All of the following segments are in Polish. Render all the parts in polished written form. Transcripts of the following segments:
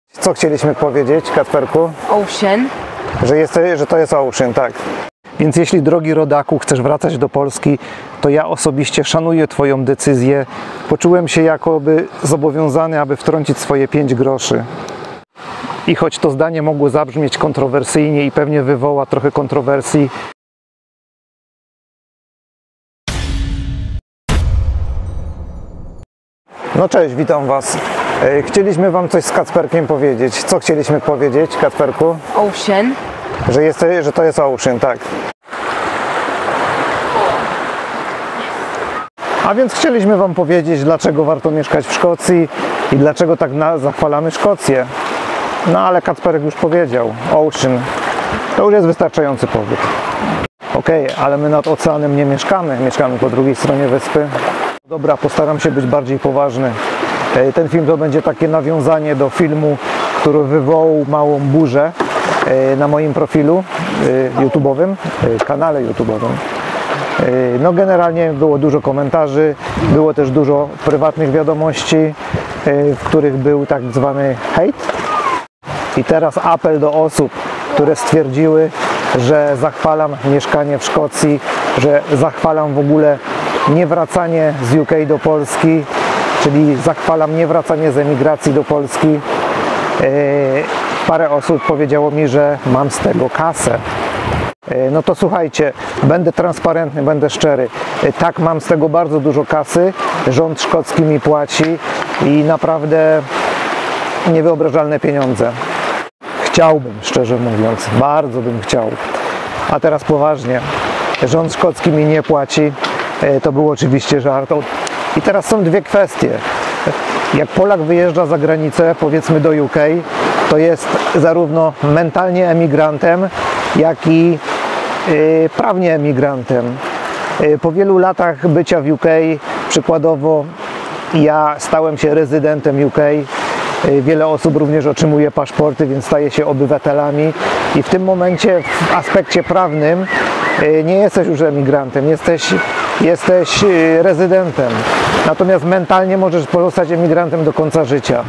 Co chcieliśmy powiedzieć, Kacperku? Ocean. Że to jest Ocean, tak. Więc jeśli, drogi rodaku, chcesz wracać do Polski, to ja osobiście szanuję Twoją decyzję. Poczułem się jakoby zobowiązany, aby wtrącić swoje 5 groszy. I choć to zdanie mogło zabrzmieć kontrowersyjnie i pewnie wywoła trochę kontrowersji, no cześć, witam Was. Chcieliśmy Wam coś z Kacperkiem powiedzieć. Co chcieliśmy powiedzieć, Kacperku? Ocean. Że to jest Ocean, tak. A więc chcieliśmy Wam powiedzieć, dlaczego warto mieszkać w Szkocji i dlaczego tak zachwalamy Szkocję. No ale Kacperek już powiedział, Ocean. To już jest wystarczający powód. Okej, ale my nad oceanem nie mieszkamy. Mieszkamy po drugiej stronie wyspy. Dobra, postaram się być bardziej poważny. Ten film to będzie takie nawiązanie do filmu, który wywołał małą burzę na moim profilu YouTube'owym, kanale YouTube'owym. No generalnie było dużo komentarzy, było też dużo prywatnych wiadomości, w których był tak zwany hejt. I teraz apel do osób, które stwierdziły, że zachwalam mieszkanie w Szkocji, że zachwalam w ogóle niewracanie z UK do Polski, czyli zachwalam niewracanie z emigracji do Polski. Parę osób powiedziało mi, że mam z tego kasę. No to słuchajcie, będę transparentny, będę szczery. Tak, mam z tego bardzo dużo kasy, rząd szkocki mi płaci i naprawdę niewyobrażalne pieniądze. Chciałbym, szczerze mówiąc, bardzo bym chciał. A teraz poważnie, rząd szkocki mi nie płaci, to był oczywiście żart. I teraz są dwie kwestie. Jak Polak wyjeżdża za granicę, powiedzmy do UK, to jest zarówno mentalnie emigrantem, jak i prawnie emigrantem. Po wielu latach bycia w UK, przykładowo ja stałem się rezydentem UK, wiele osób również otrzymuje paszporty, więc staje się obywatelami i w tym momencie w aspekcie prawnym nie jesteś już emigrantem, jesteś rezydentem. Natomiast mentalnie możesz pozostać emigrantem do końca życia.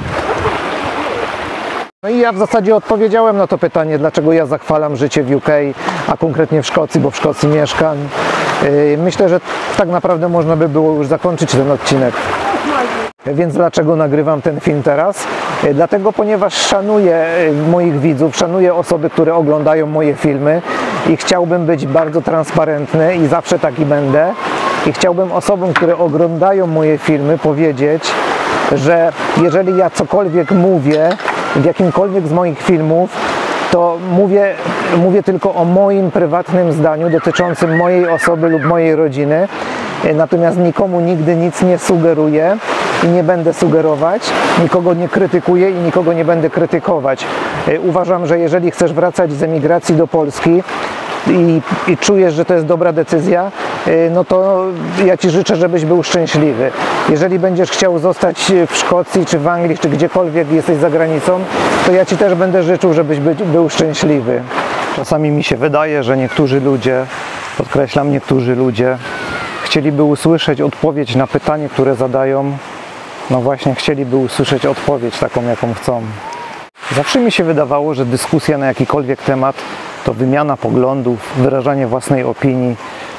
No i ja w zasadzie odpowiedziałem na to pytanie, dlaczego ja zachwalam życie w UK, a konkretnie w Szkocji, bo w Szkocji mieszkam. Myślę, że tak naprawdę można by było już zakończyć ten odcinek. Więc dlaczego nagrywam ten film teraz? Dlatego, ponieważ szanuję moich widzów, szanuję osoby, które oglądają moje filmy i chciałbym być bardzo transparentny i zawsze taki będę. I chciałbym osobom, które oglądają moje filmy, powiedzieć, że jeżeli ja cokolwiek mówię w jakimkolwiek z moich filmów, to mówię tylko o moim prywatnym zdaniu dotyczącym mojej osoby lub mojej rodziny. Natomiast nikomu nigdy nic nie sugeruję i nie będę sugerować, nikogo nie krytykuję i nikogo nie będę krytykować. Uważam, że jeżeli chcesz wracać z emigracji do Polski i czujesz, że to jest dobra decyzja, no to ja Ci życzę, żebyś był szczęśliwy. Jeżeli będziesz chciał zostać w Szkocji, czy w Anglii, czy gdziekolwiek jesteś za granicą, to ja Ci też będę życzył, żebyś był szczęśliwy. Czasami mi się wydaje, że niektórzy ludzie, podkreślam, niektórzy ludzie, chcieliby usłyszeć odpowiedź na pytanie, które zadają. No właśnie, chcieliby usłyszeć odpowiedź taką, jaką chcą. Zawsze mi się wydawało, że dyskusja na jakikolwiek temat to wymiana poglądów, wyrażanie własnej opinii,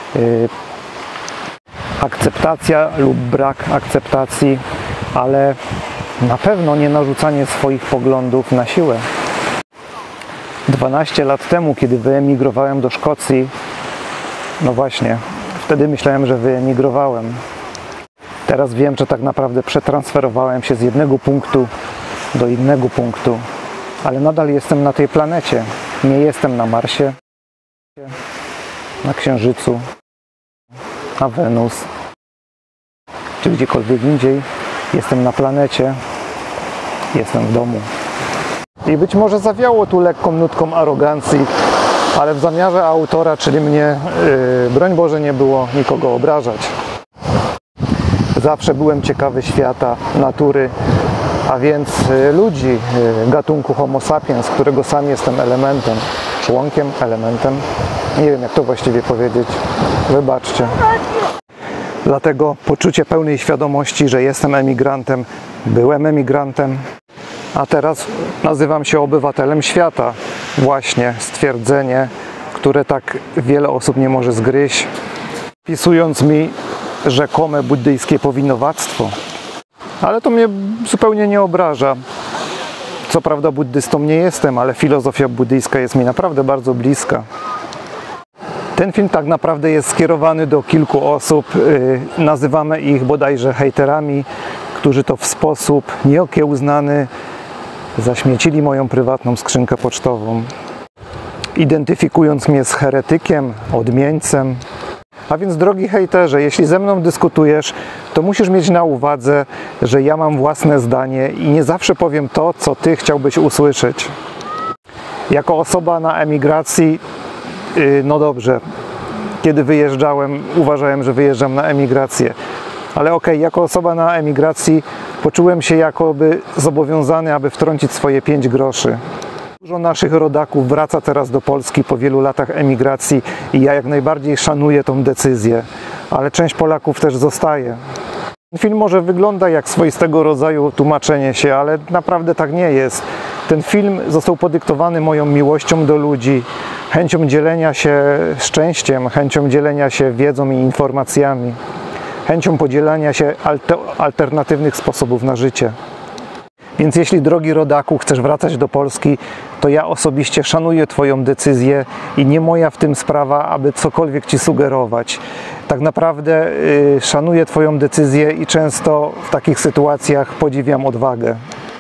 akceptacja lub brak akceptacji, ale na pewno nie narzucanie swoich poglądów na siłę. 12 lat temu, kiedy wyemigrowałem do Szkocji, no właśnie, wtedy myślałem, że wyemigrowałem. Teraz wiem, że tak naprawdę przetransferowałem się z jednego punktu do innego punktu, ale nadal jestem na tej planecie. Nie jestem na Marsie, na Księżycu, na Wenus, czy gdziekolwiek indziej. Jestem na planecie, jestem w domu. I być może zawiało tu lekką nutką arogancji, ale w zamiarze autora, czyli mnie, broń Boże, nie było nikogo obrażać. Zawsze byłem ciekawy świata, natury, a więc ludzi, gatunku Homo sapiens, którego sam jestem elementem, członkiem, elementem. Nie wiem, jak to właściwie powiedzieć. Wybaczcie. Dlatego poczucie pełnej świadomości, że jestem emigrantem, byłem emigrantem, A teraz nazywam się obywatelem świata. Właśnie stwierdzenie, które tak wiele osób nie może zgryźć, wpisując mi rzekome buddyjskie powinowactwo. Ale to mnie zupełnie nie obraża. Co prawda buddystą nie jestem, ale filozofia buddyjska jest mi naprawdę bardzo bliska. Ten film tak naprawdę jest skierowany do kilku osób. Nazywamy ich bodajże hejterami, którzy to w sposób nieokiełznany zaśmiecili moją prywatną skrzynkę pocztową, identyfikując mnie z heretykiem, odmieńcem. A więc, drogi hejterze, jeśli ze mną dyskutujesz, to musisz mieć na uwadze, że ja mam własne zdanie i nie zawsze powiem to, co ty chciałbyś usłyszeć. Jako osoba na emigracji, no dobrze, kiedy wyjeżdżałem, uważałem, że wyjeżdżam na emigrację. Ale okej, jako osoba na emigracji poczułem się jakoby zobowiązany, aby wtrącić swoje 5 groszy. Dużo naszych rodaków wraca teraz do Polski po wielu latach emigracji i ja jak najbardziej szanuję tą decyzję, ale część Polaków też zostaje. Ten film może wygląda jak swoistego rodzaju tłumaczenie się, ale naprawdę tak nie jest. Ten film został podyktowany moją miłością do ludzi, chęcią dzielenia się szczęściem, chęcią dzielenia się wiedzą i informacjami, chęcią podzielania się alternatywnych sposobów na życie. Więc jeśli, drogi rodaku, chcesz wracać do Polski, to ja osobiście szanuję Twoją decyzję i nie moja w tym sprawa, aby cokolwiek Ci sugerować. Tak naprawdę szanuję Twoją decyzję i często w takich sytuacjach podziwiam odwagę.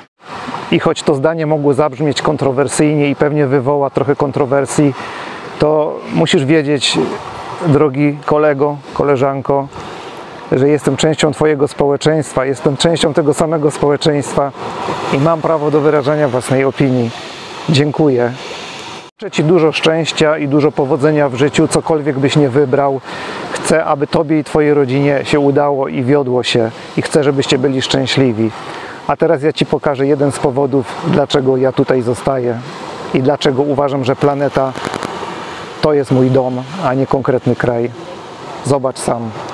I choć to zdanie mogło zabrzmieć kontrowersyjnie i pewnie wywoła trochę kontrowersji, to musisz wiedzieć, drogi kolego, koleżanko, że jestem częścią Twojego społeczeństwa, jestem częścią tego samego społeczeństwa i mam prawo do wyrażania własnej opinii. Dziękuję. Życzę Ci dużo szczęścia i dużo powodzenia w życiu, cokolwiek byś nie wybrał. Chcę, aby Tobie i Twojej rodzinie się udało i wiodło się i chcę, żebyście byli szczęśliwi. A teraz ja Ci pokażę jeden z powodów, dlaczego ja tutaj zostaję i dlaczego uważam, że planeta to jest mój dom, a nie konkretny kraj. Zobacz sam.